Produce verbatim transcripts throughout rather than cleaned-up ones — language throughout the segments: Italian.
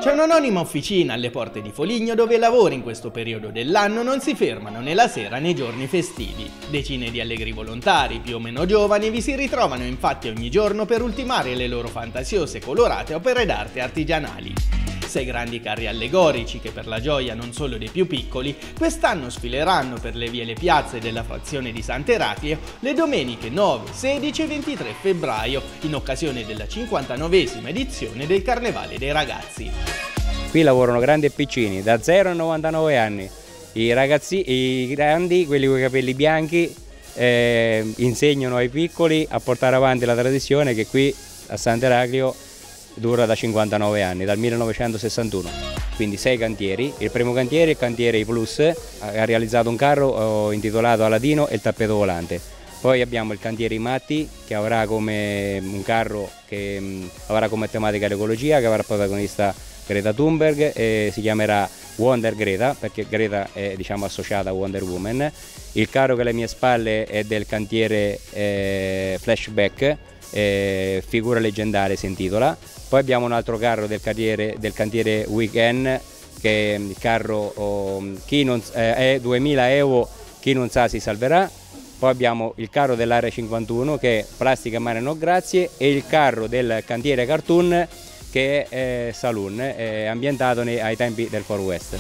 C'è un'anonima officina alle porte di Foligno dove i lavori in questo periodo dell'anno non si fermano né la sera né i giorni festivi. Decine di allegri volontari, più o meno giovani, vi si ritrovano infatti ogni giorno per ultimare le loro fantasiose e colorate opere d'arte artigianali. Sei grandi carri allegorici che, per la gioia non solo dei più piccoli, quest'anno sfileranno per le vie e le piazze della frazione di Sant'Eraclio le domeniche nove, sedici e ventitré febbraio, in occasione della cinquantanovesima edizione del Carnevale dei Ragazzi. Qui lavorano grandi e piccini, da zero a novantanove anni. I ragazzi, i grandi, quelli con i capelli bianchi, eh, insegnano ai piccoli a portare avanti la tradizione che qui a Sant'Eraclio dura da cinquantanove anni, dal millenovecentosessantuno. Quindi sei cantieri. Il primo cantiere, il cantiere I Plus, ha realizzato un carro intitolato Aladino e il tappeto volante. Poi abbiamo il cantiere I Matti, che avrà come un carro che mh, avrà come tematica l'ecologia, che avrà protagonista Greta Thunberg e si chiamerà Wonder Greta, perché Greta è, diciamo, associata a Wonder Woman. Il carro che alle mie spalle è del cantiere eh, Flashback, eh, figura leggendaria si intitola. Poi abbiamo un altro carro del cantiere, del cantiere Weekend, che è il carro oh, chi non, eh, è duemila Evo, chi non sa si salverà. Poi abbiamo il carro dell'Area cinquantuno che è Plastica Mare No Grazie e il carro del cantiere Cartoon che è eh, Saloon, eh, ambientato nei, ai tempi del Far West.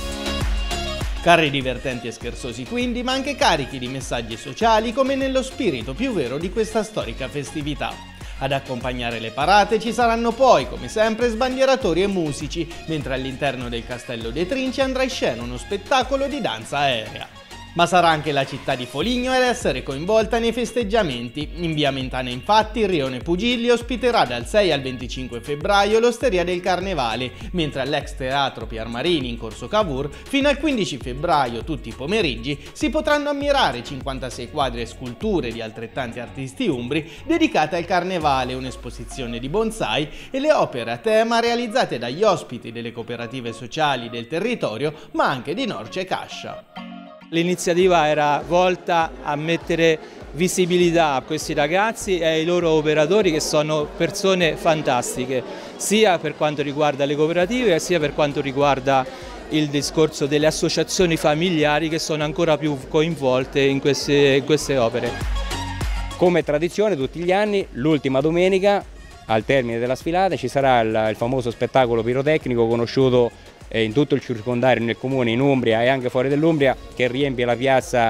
Carri divertenti e scherzosi quindi, ma anche carichi di messaggi sociali come nello spirito più vero di questa storica festività. Ad accompagnare le parate ci saranno poi, come sempre, sbandieratori e musici, mentre all'interno del Castello dei Trinci andrà in scena uno spettacolo di danza aerea. Ma sarà anche la città di Foligno ad essere coinvolta nei festeggiamenti. In via Mentana infatti il Rione Pugilli ospiterà dal sei al venticinque febbraio l'Osteria del Carnevale, mentre all'ex teatro Piermarini in Corso Cavour fino al quindici febbraio tutti i pomeriggi si potranno ammirare cinquantasei quadri e sculture di altrettanti artisti umbri dedicate al Carnevale, un'esposizione di bonsai e le opere a tema realizzate dagli ospiti delle cooperative sociali del territorio, ma anche di Norcia e Cascia. L'iniziativa era volta a mettere visibilità a questi ragazzi e ai loro operatori, che sono persone fantastiche, sia per quanto riguarda le cooperative sia per quanto riguarda il discorso delle associazioni familiari che sono ancora più coinvolte in queste, in queste opere. Come tradizione tutti gli anni, l'ultima domenica, al termine della sfilata, ci sarà il, il famoso spettacolo pirotecnico conosciuto in tutto il circondario, nel comune, in Umbria e anche fuori dell'Umbria, che riempie la piazza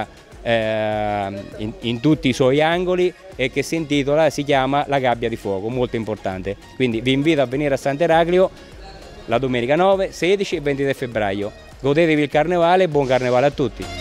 eh, in, in tutti i suoi angoli e che si intitola, si chiama La Gabbia di Fuoco, molto importante. Quindi vi invito a venire a Sant'Eraclio la domenica nove, sedici e ventitré febbraio. Godetevi il carnevale e buon carnevale a tutti!